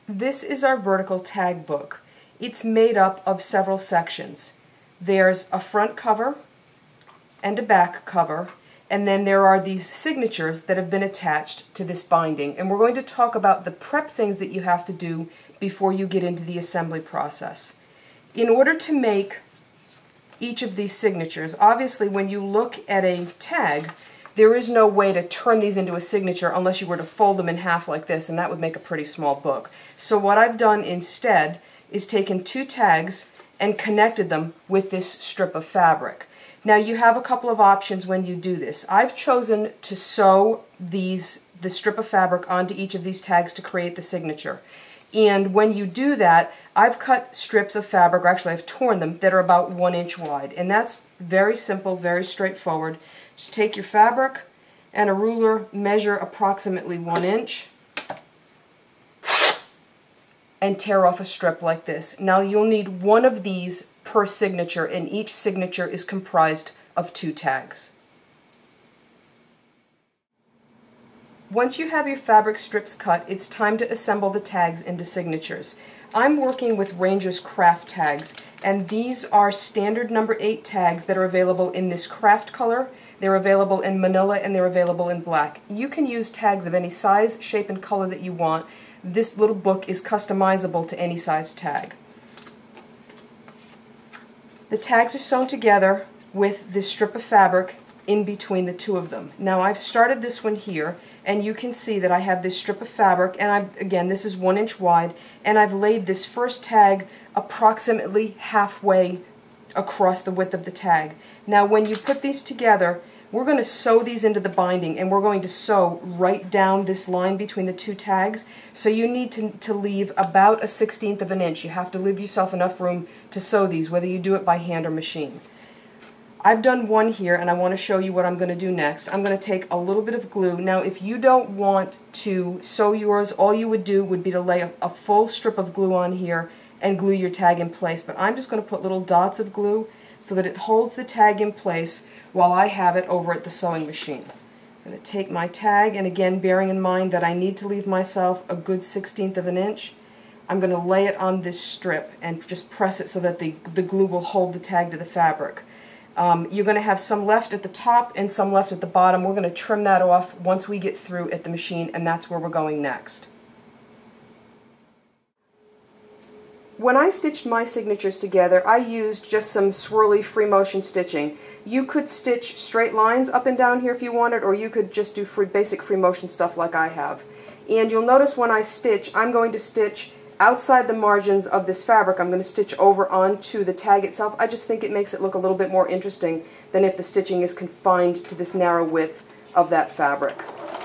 This is our vertical tag book. It's made up of several sections. There's a front cover and a back cover, and then there are these signatures that have been attached to this binding. And we're going to talk about the prep things that you have to do before you get into the assembly process. In order to make each of these signatures, obviously when you look at a tag, there is no way to turn these into a signature unless you were to fold them in half like this, and that would make a pretty small book. So what I've done instead is taken two tags and connected them with this strip of fabric. Now you have a couple of options when you do this. I've chosen to sew the strip of fabric onto each of these tags to create the signature. And when you do that, I've cut strips of fabric, or actually I've torn them, that are about 1 inch wide. And that's very simple, very straightforward. Just take your fabric and a ruler, measure approximately 1 inch, and tear off a strip like this. Now you'll need one of these per signature, and each signature is comprised of 2 tags. Once you have your fabric strips cut, it's time to assemble the tags into signatures. I'm working with Ranger's Craft tags, and these are standard number 8 tags that are available in this craft color. They're available in manila and they're available in black. You can use tags of any size, shape, and color that you want. This little book is customizable to any size tag. The tags are sewn together with this strip of fabric in between the two of them. Now I've started this one here, and you can see that I have this strip of fabric, and again, this is 1 inch wide, and I've laid this first tag approximately halfway across the width of the tag. Now when you put these together, we're going to sew these into the binding, and we're going to sew right down this line between the 2 tags. So you need to leave about a 1/16 of an inch. You have to leave yourself enough room to sew these, whether you do it by hand or machine. I've done one here, and I want to show you what I'm going to do next. I'm going to take a little bit of glue. Now if you don't want to sew yours, all you would do would be to lay a full strip of glue on here and glue your tag in place. But I'm just going to put little dots of glue so that it holds the tag in place while I have it over at the sewing machine. I'm going to take my tag, and again, bearing in mind that I need to leave myself a good 1/16 of an inch, I'm going to lay it on this strip and just press it so that the glue will hold the tag to the fabric. You're going to have some left at the top and some left at the bottom. We're going to trim that off once we get through at the machine, and that's where we're going next. When I stitched my signatures together, I used just some swirly free motion stitching. You could stitch straight lines up and down here if you wanted, or you could just do basic free motion stuff like I have. And you'll notice when I stitch, I'm going to stitch outside the margins of this fabric. I'm going to stitch over onto the tag itself. I just think it makes it look a little bit more interesting than if the stitching is confined to this narrow width of that fabric.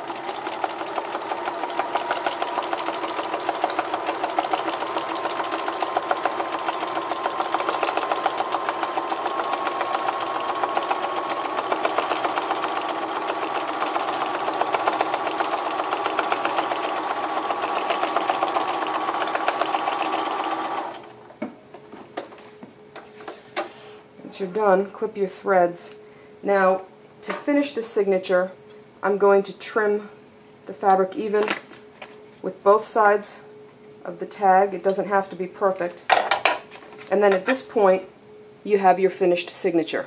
Once you're done, clip your threads. Now, to finish the signature, I'm going to trim the fabric even with both sides of the tag. It doesn't have to be perfect. And then at this point, you have your finished signature.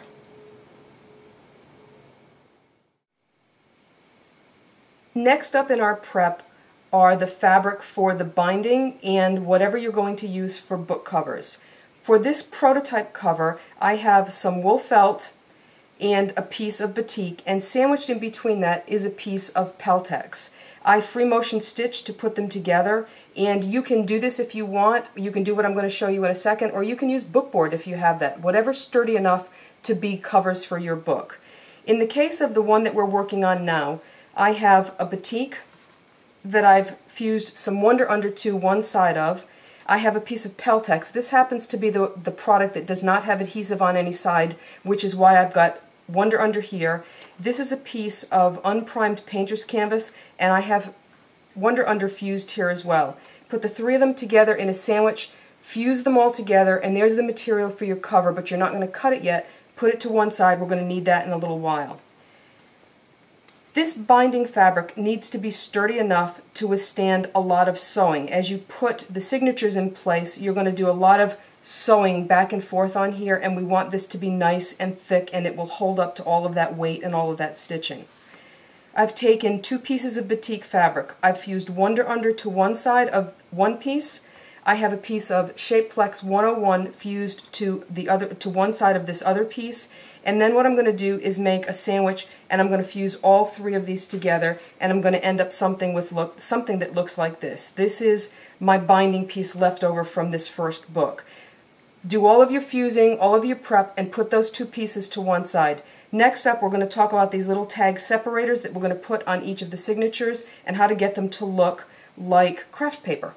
Next up in our prep are the fabric for the binding and whatever you're going to use for book covers. For this prototype cover, I have some wool felt and a piece of batik, and sandwiched in between that is a piece of Peltex. I free motion stitched to put them together, and you can do this if you want. You can do what I'm going to show you in a second, or you can use bookboard if you have that. Whatever's sturdy enough to be covers for your book. In the case of the one that we're working on now, I have a batik that I've fused some Wonder Under to one side of. I have a piece of Peltex. This happens to be the product that does not have adhesive on any side, which is why I've got Wonder Under here. This is a piece of unprimed painter's canvas, and I have Wonder Under fused here as well. Put the 3 of them together in a sandwich, fuse them all together, and there's the material for your cover, but you're not going to cut it yet. Put it to one side. We're going to need that in a little while. This binding fabric needs to be sturdy enough to withstand a lot of sewing. As you put the signatures in place, you're going to do a lot of sewing back and forth on here, and we want this to be nice and thick, and it will hold up to all of that weight and all of that stitching. I've taken 2 pieces of batik fabric. I've fused Wonder Under to one side of one piece. I have a piece of Shapeflex 101 fused to one side of this other piece. And then what I'm going to do is make a sandwich, and I'm going to fuse all 3 of these together, and I'm going to end up something that looks like this. This is my binding piece left over from this first book. Do all of your fusing, all of your prep, and put those 2 pieces to one side. Next up, we're going to talk about these little tag separators that we're going to put on each of the signatures and how to get them to look like craft paper.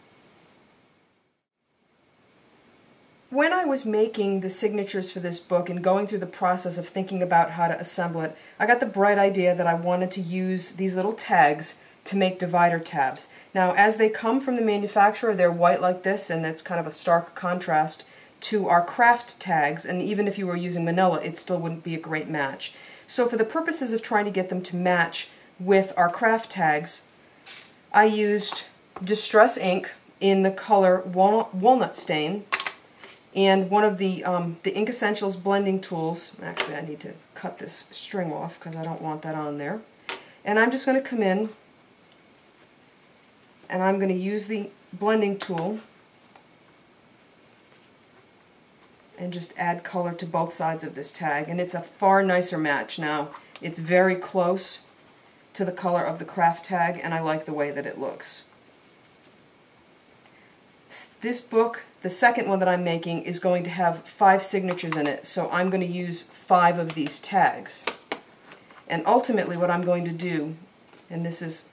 When I was making the signatures for this book and going through the process of thinking about how to assemble it, I got the bright idea that I wanted to use these little tags to make divider tabs. Now, as they come from the manufacturer, they're white like this, and that's kind of a stark contrast to our craft tags, and even if you were using manila, it still wouldn't be a great match. So for the purposes of trying to get them to match with our craft tags, I used Distress ink in the color Walnut Stain, and one of the Ink Essentials blending tools. Actually, I need to cut this string off because I don't want that on there. And I'm just going to come in and I'm going to use the blending tool and just add color to both sides of this tag. And it's a far nicer match now. It's very close to the color of the craft tag, and I like the way that it looks. This book, the second one that I'm making, is going to have 5 signatures in it, so I'm going to use 5 of these tags. And ultimately what I'm going to do, and this is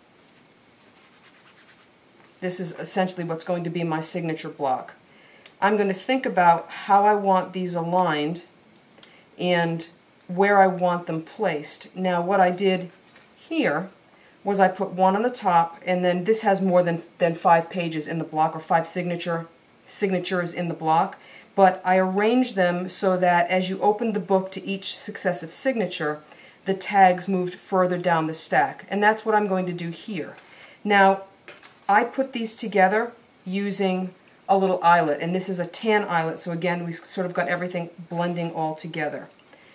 essentially what's going to be my signature block. I'm going to think about how I want these aligned and where I want them placed. Now what I did here was I put 1 on the top, and then this has more than 5 pages in the block, or 5 signatures in the block, but I arranged them so that as you opened the book to each successive signature, the tags moved further down the stack, and that's what I'm going to do here. Now, I put these together using a little eyelet, and this is a tan eyelet, so again, we sort of got everything blending all together.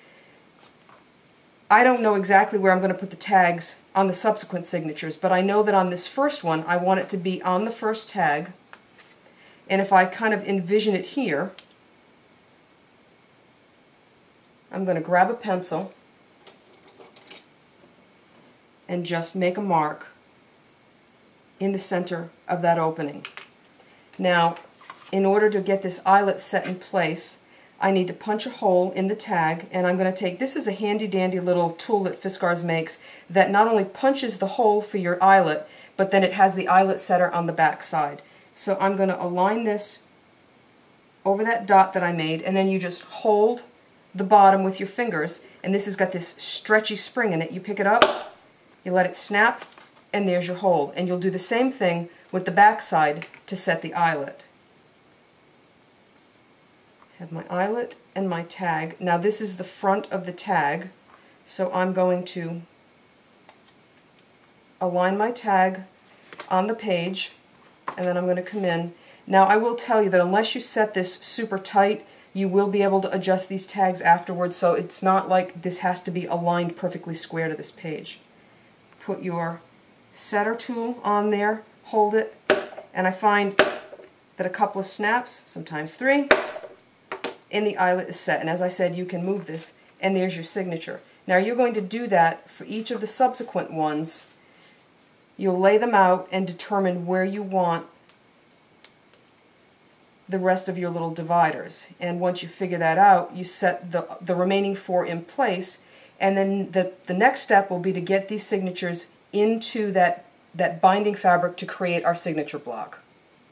I don't know exactly where I'm going to put the tags on the subsequent signatures, but I know that on this first one, I want it to be on the first tag, and if I kind of envision it here, I'm going to grab a pencil and just make a mark in the center of that opening. Now, in order to get this eyelet set in place, I need to punch a hole in the tag, and I'm going to take, this is a handy dandy little tool that Fiskars makes that not only punches the hole for your eyelet, but then it has the eyelet setter on the back side. So I'm going to align this over that dot that I made, and then you just hold the bottom with your fingers, and this has got this stretchy spring in it. You pick it up, you let it snap, and there's your hole. And you'll do the same thing with the back side to set the eyelet. Have my eyelet and my tag. Now this is the front of the tag, so I'm going to align my tag on the page, and then I'm going to come in. Now I will tell you that unless you set this super tight, you will be able to adjust these tags afterwards, so it's not like this has to be aligned perfectly square to this page. Put your setter tool on there, hold it, and I find that a couple of snaps, sometimes 3, and the eyelet is set. And as I said, you can move this, and there's your signature. Now you're going to do that for each of the subsequent ones. You'll lay them out and determine where you want the rest of your little dividers. And once you figure that out, you set the remaining 4 in place, and then the next step will be to get these signatures into that binding fabric to create our signature block.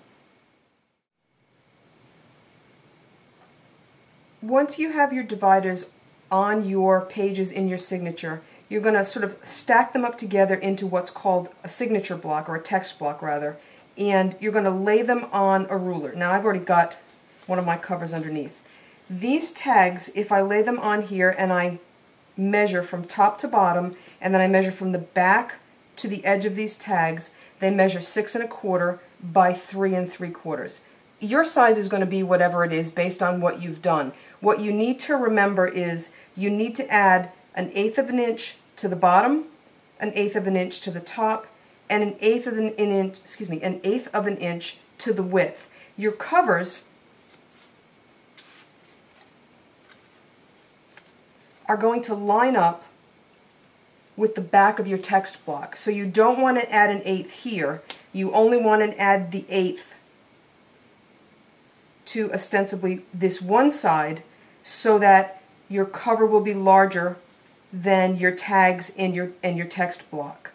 Once you have your dividers on your pages in your signature, you're going to sort of stack them up together into what's called a signature block, or a text block rather, and you're going to lay them on a ruler. Now I've already got one of my covers underneath. These tags, if I lay them on here and I measure from top to bottom, and then I measure from the back to the edge of these tags. They measure 6 1/4 by 3 3/4. Your size is going to be whatever it is based on what you've done. What you need to remember is you need to add 1/8 of an inch to the bottom, 1/8 of an inch to the top, and 1/8 of an inch, an eighth of an inch to the width. Your covers are going to line up with the back of your text block. So you don't want to add 1/8 here. You only want to add the 1/8 to ostensibly this one side so that your cover will be larger than your tags and your text block.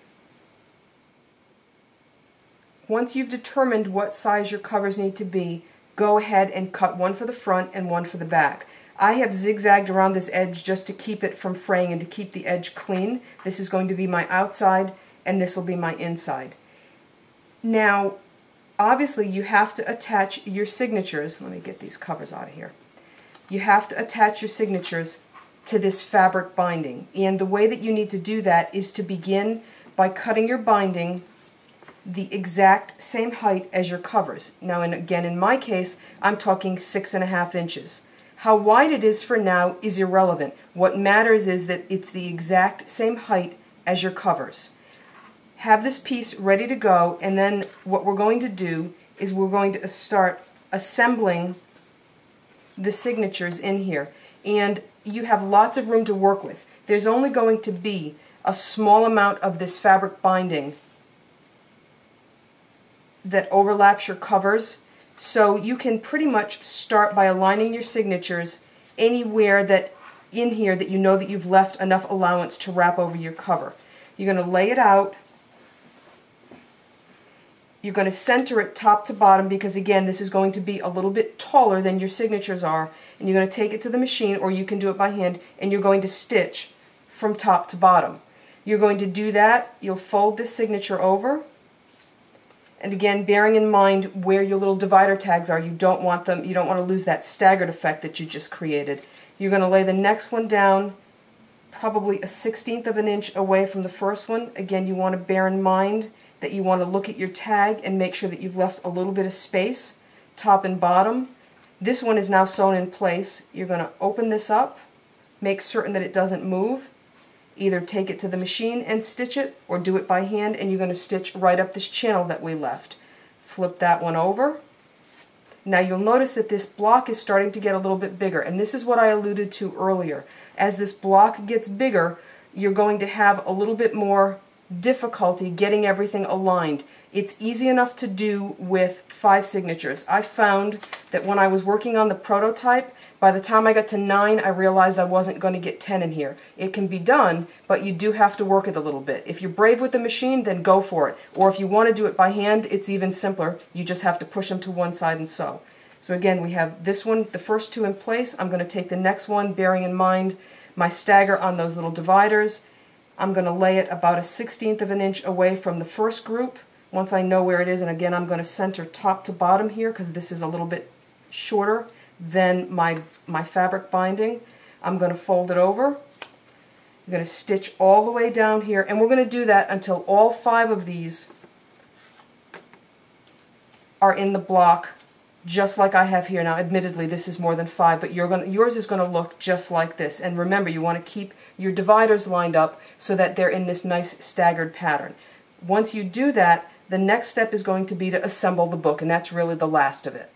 Once you've determined what size your covers need to be, go ahead and cut one for the front and one for the back. I have zigzagged around this edge just to keep it from fraying and to keep the edge clean. This is going to be my outside and this will be my inside. Now, obviously you have to attach your signatures. Let me get these covers out of here. You have to attach your signatures to this fabric binding. And the way that you need to do that is to begin by cutting your binding the exact same height as your covers. Now, again, in my case, I'm talking 6 1/2 inches. How wide it is for now is irrelevant. What matters is that it's the exact same height as your covers. Have this piece ready to go, and then what we're going to do is we're going to start assembling the signatures in here. And you have lots of room to work with. There's only going to be a small amount of this fabric binding that overlaps your covers, so you can pretty much start by aligning your signatures anywhere that in here that you know that you've left enough allowance to wrap over your cover. You're going to lay it out. You're going to center it top to bottom because, again, this is going to be a little bit taller than your signatures are, and you're going to take it to the machine, or you can do it by hand, and you're going to stitch from top to bottom. You're going to do that. You'll fold this signature over. And again, bearing in mind where your little divider tags are, you don't want to lose that staggered effect that you just created. You're going to lay the next one down probably a 1/16 of an inch away from the first one. Again, you want to bear in mind that you want to look at your tag and make sure that you've left a little bit of space, top and bottom. This one is now sewn in place. You're going to open this up, make certain that it doesn't move. Either take it to the machine and stitch it, or do it by hand, and you're going to stitch right up this channel that we left. Flip that one over. Now you'll notice that this block is starting to get a little bit bigger, and this is what I alluded to earlier. As this block gets bigger, you're going to have a little bit more difficulty getting everything aligned. It's easy enough to do with 5 signatures. I found that when I was working on the prototype, by the time I got to 9, I realized I wasn't going to get 10 in here. It can be done, but you do have to work it a little bit. If you're brave with the machine, then go for it. Or if you want to do it by hand, it's even simpler. You just have to push them to one side and sew. So again, we have this one, the first 2 in place. I'm going to take the next one, bearing in mind my stagger on those little dividers. I'm going to lay it about a 1/16 of an inch away from the first group. Once I know where it is, and again, I'm going to center top to bottom here because this is a little bit shorter than my fabric binding. I'm going to fold it over. I'm going to stitch all the way down here, and we're going to do that until all 5 of these are in the block, just like I have here. Now, admittedly, this is more than 5, but yours is going to look just like this. And remember, you want to keep your dividers lined up so that they're in this nice staggered pattern. Once you do that, the next step is going to be to assemble the book, and that's really the last of it.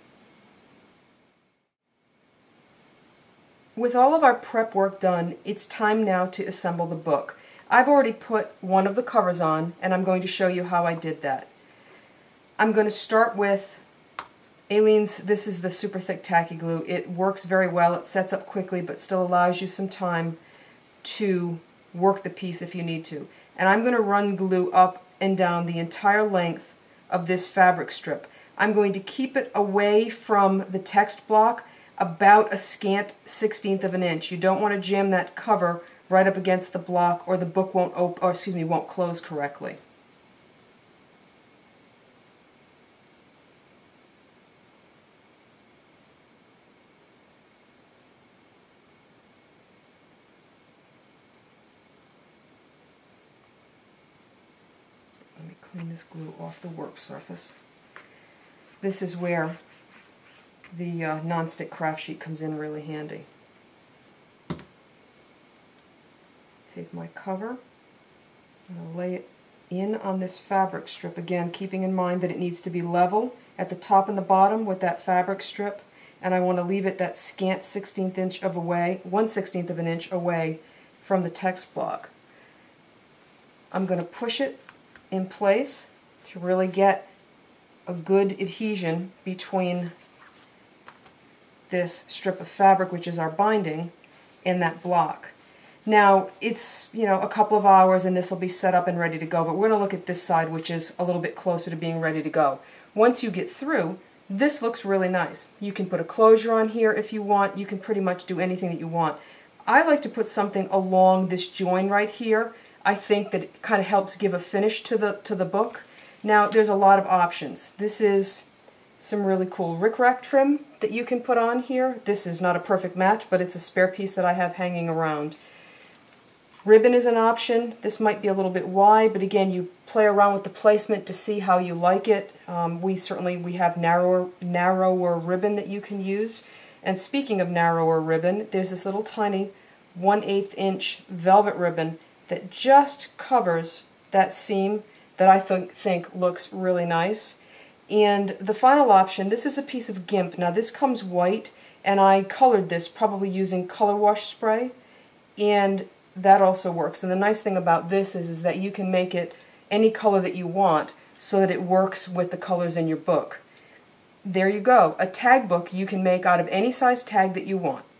With all of our prep work done, it's time now to assemble the book. I've already put one of the covers on, and I'm going to show you how I did that. I'm going to start with Aleene's, this is the super thick tacky glue. It works very well, it sets up quickly, but still allows you some time to work the piece if you need to. And I'm going to run glue up and down the entire length of this fabric strip. I'm going to keep it away from the text block about a scant 1/16 of an inch. You don't want to jam that cover right up against the block, or the book won't close correctly. clean this glue off the work surface. This is where the non-stick craft sheet comes in really handy. Take my cover, and I'll lay it in on this fabric strip, again keeping in mind that it needs to be level at the top and the bottom with that fabric strip, and I want to leave it that scant 1/16 inch of away, 1/16 of an inch away from the text block. I'm going to push it in place to really get a good adhesion between this strip of fabric, which is our binding, and that block. Now, it's, a couple of hours and this will be set up and ready to go, but we're going to look at this side, which is a little bit closer to being ready to go. Once you get through, this looks really nice. You can put a closure on here if you want. You can pretty much do anything that you want. I like to put something along this join right here. I think that it kind of helps give a finish to the book. Now, there's a lot of options. This is some really cool rickrack trim that you can put on here. This is not a perfect match, but it's a spare piece that I have hanging around. Ribbon is an option. This might be a little bit wide, but again, you play around with the placement to see how you like it. We have narrower ribbon that you can use. And speaking of narrower ribbon, there's this little tiny 1/8 inch velvet ribbon that just covers that seam that I think looks really nice. And the final option, this is a piece of GIMP. Now this comes white, and I colored this probably using color wash spray, and that also works. And the nice thing about this is that you can make it any color that you want so that it works with the colors in your book. There you go. A tag book you can make out of any size tag that you want.